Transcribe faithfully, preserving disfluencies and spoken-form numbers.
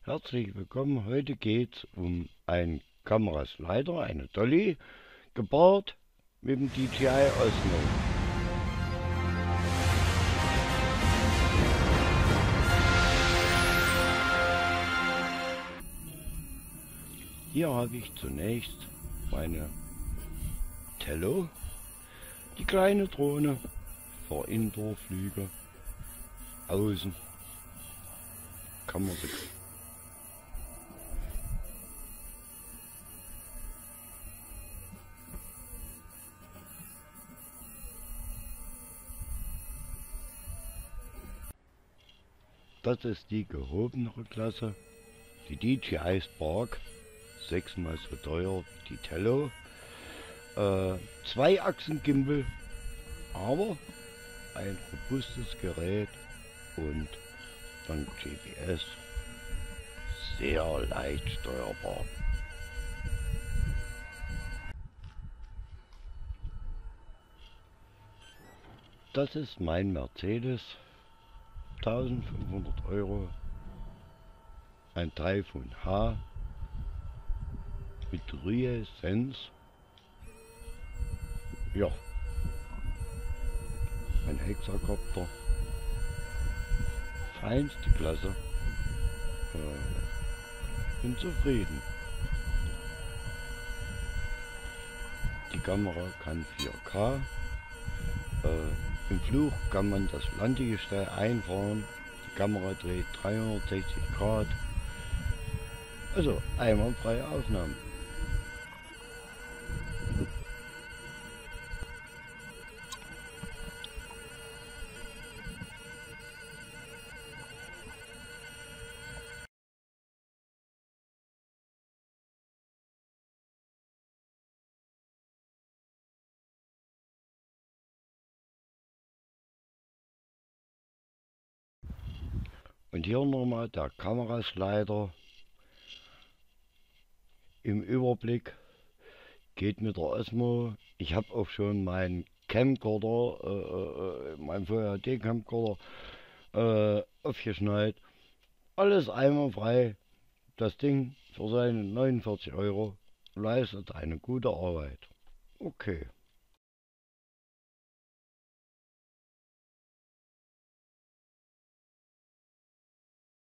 Herzlich willkommen. Heute geht es um einen Kameraslider, eine Dolly, gepaart mit dem D J I Osmo. Hier habe ich zunächst meine Tello, die kleine Drohne für Indoorflüge, außen kann man sie. Das ist die gehobenere Klasse, die D J I Spark, sechsmal so teuer wie die Tello, äh, zwei Achsen Gimbal, aber ein robustes Gerät und dank G P S sehr leicht steuerbar. Das ist mein Mercedes, eintausendfünfhundert Euro, ein Taifun H mit Rühe-Sense. Ja, ein Hexakopter, feinste Klasse. Äh, bin zufrieden. Die Kamera kann vier K. Äh, Im Flug kann man das Landegestell einfahren. Die Kamera dreht dreihundertsechzig Grad. Also einwandfreie Aufnahmen. Und hier nochmal der Kameraslider im Überblick. Geht mit der Osmo. Ich habe auch schon meinen Camcorder, äh, äh, meinen V H D-Camcorder äh, aufgeschnallt. Alles einwandfrei. Das Ding für seine neunundvierzig Euro leistet eine gute Arbeit. Okay.